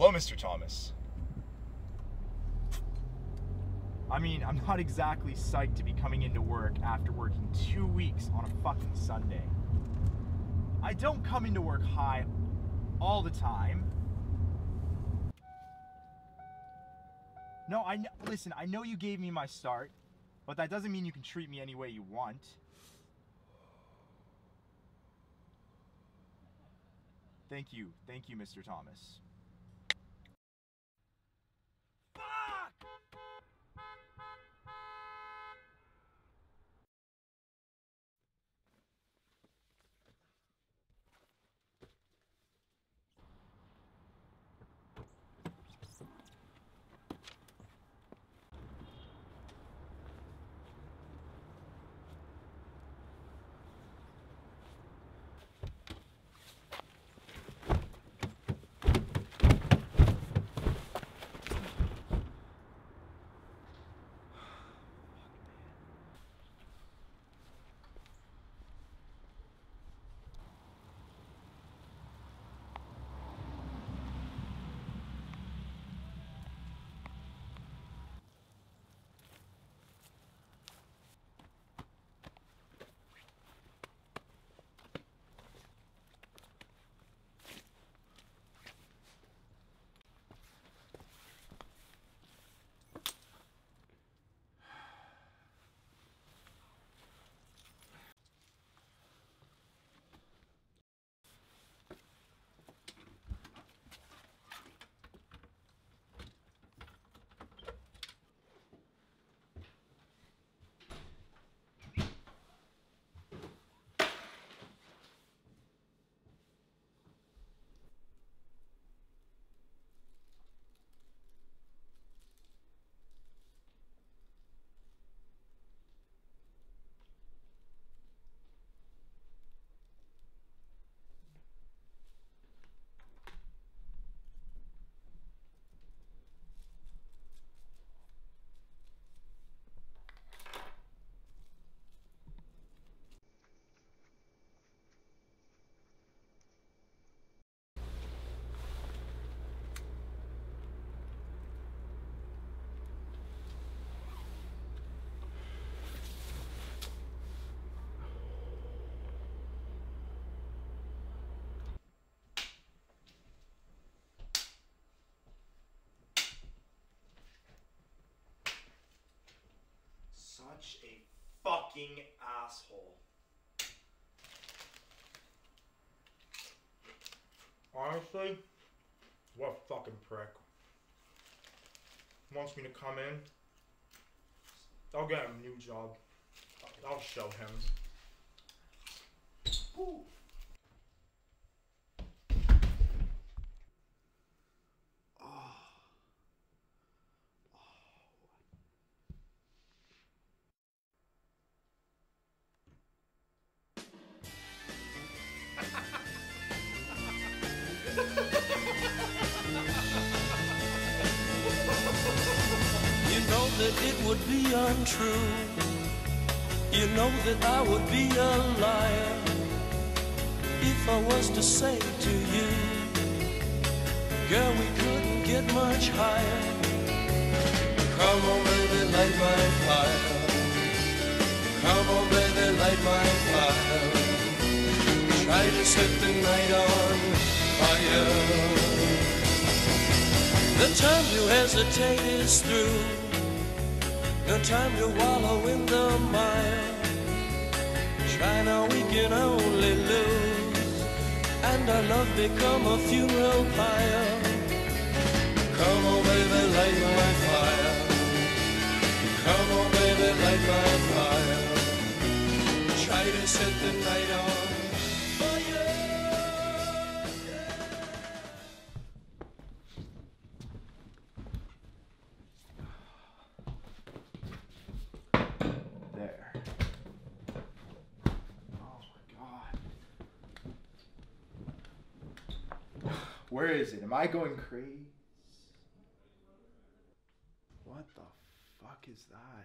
Hello, Mr. Thomas. I mean, I'm not exactly psyched to be coming into work after working 2 weeks on a fucking Sunday. I don't come into work high all the time. No, listen, I know you gave me my start, but that doesn't mean you can treat me any way you want. Thank you, Mr. Thomas. Fuck! Such a fucking asshole. Honestly, what a fucking prick. Wants me to come in. I'll get him a new job. I'll show him. Ooh. You know that it would be untrue. You know that I would be a liar if I was to say to you, girl, we couldn't get much higher. Come on, baby, light my fire. Come on, baby, light my fire. Try to set the night on fire. The time to hesitate is through. No time to wallow in the mire. Try now, we can only lose, and our love become a funeral pyre. Come on, baby, light my fire. Come on, baby, light my fire. Try to set the night on fire. There. Oh my god. Where is it? Am I going crazy? What the fuck is that?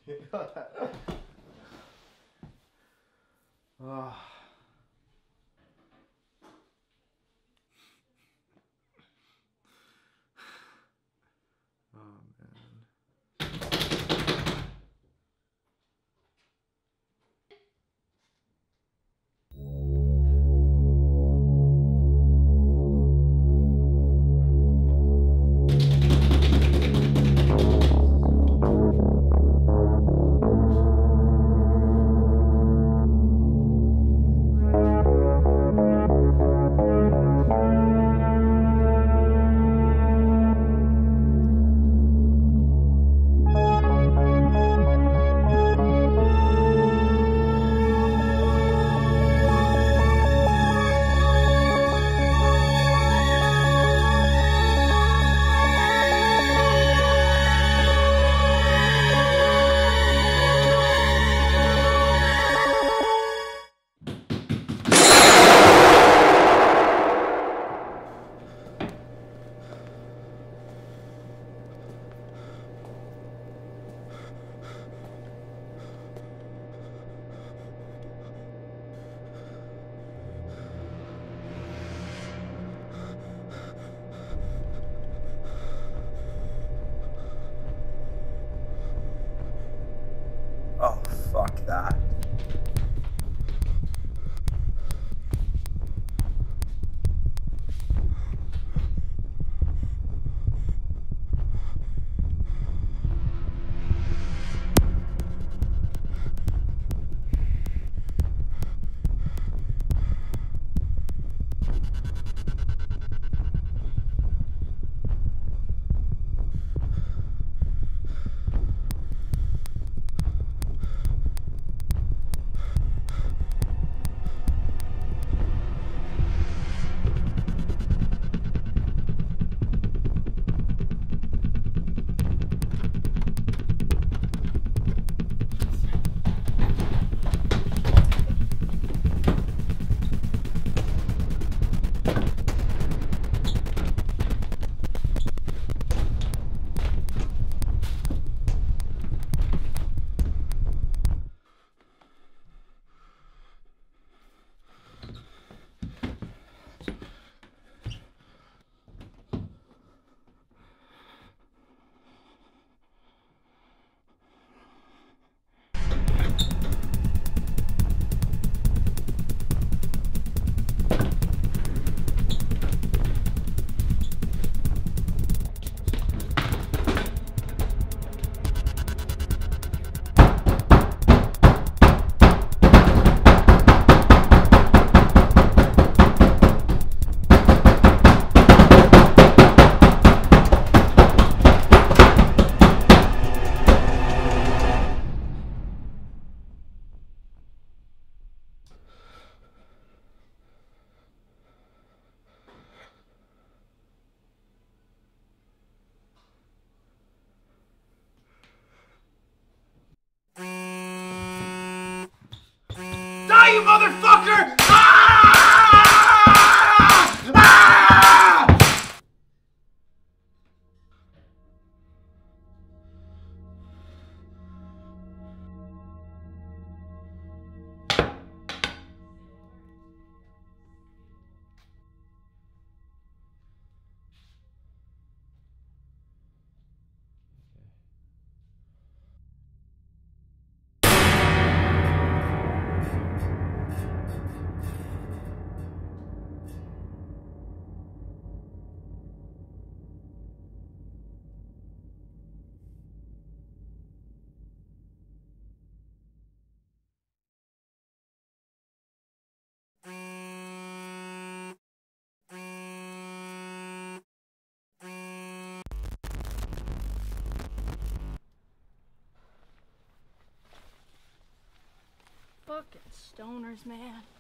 Oh, fuck that. Die, you motherfucker! Ah! Ah! Fucking stoners, man.